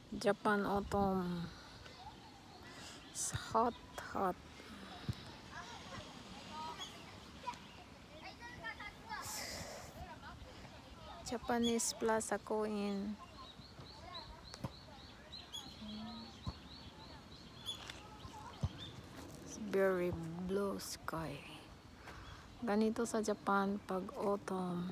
Japan autumn. It's hot, hot. Japanese Plaza Koin. It's very blue sky. Ganito sa Japan pag autumn.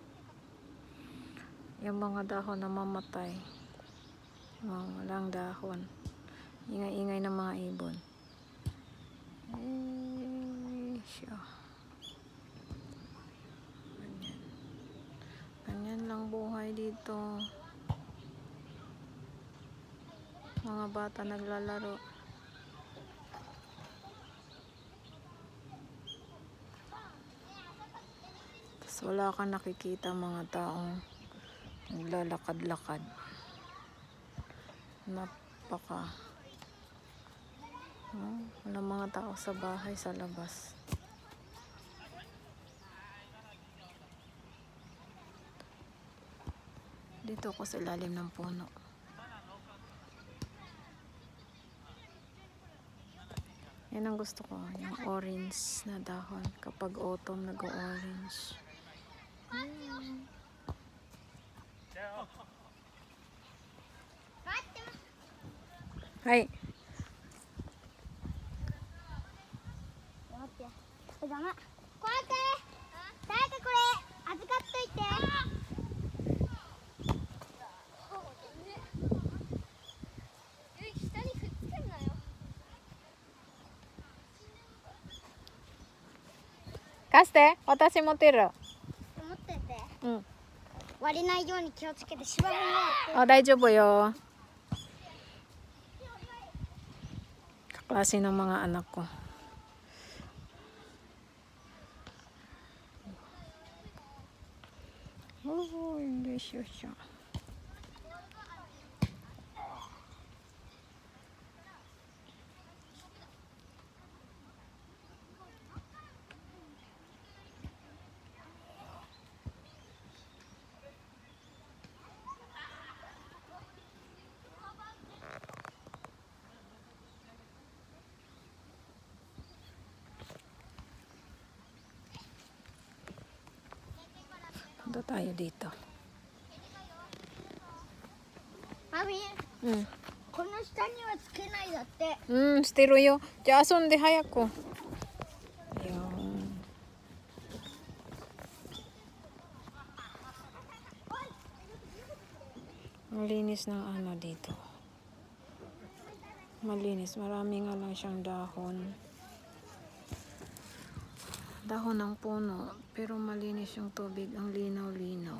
Yung mga dahon na mamatay. Walang dahon. Ingay-ingay ng mga ibon. Siya. Ganyan. Ganyan lang buhay dito. Mga bata naglalaro. Tapos wala kang nakikita mga taong naglalakad-lakad. Napaka walang mga tao sa bahay, sa labas. Dito ako sa ilalim ng puno. Yan ang gusto ko, yung orange na dahon kapag autumn nag-orange. Hai. ダメ。こうやって誰かこれ預かっといて。下にくっつけんなよ。 貸して、私持ってる。 持ってて。 うん。 割れないように気をつけて縛らないで。 Oh, 大丈夫よ。Kaklase ng mga anak ko. Oh, hindi siya. Punta tayo dito. Mami, うん。 この下にはつけないだって。 捨てろよ。じゃあ遊んで早く。Ayan. Malinis ng ano dito. Malinis. Marami nga lang siyang dahon. Dahon ng puno. Pero malinis yung tubig. Ang linaw-linaw.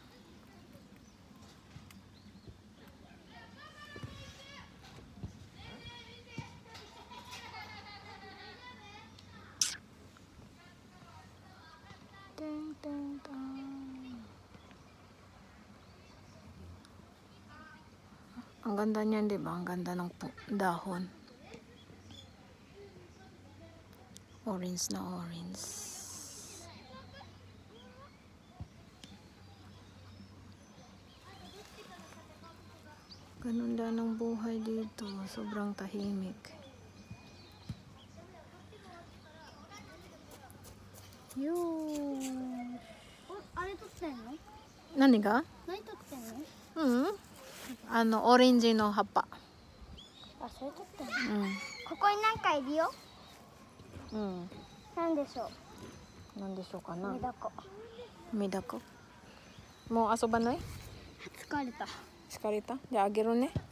Ting, ting, tang. Ang ganda niyan, di ba? Ang ganda ng dahon. Orange na orange. Ganun lang ang buhay dito. Sobrang tahimik. Yun. あれ取ってんの？ 何が？ 何取ってんの？ オレンジの葉っぱ。 あ、それ取ってんの？ここになんかいるよ。なんでしょう？ なんでしょうかな。 メダカ。 メダカ。もう遊ばない？ 疲れた。 疲れた？じゃああげるね。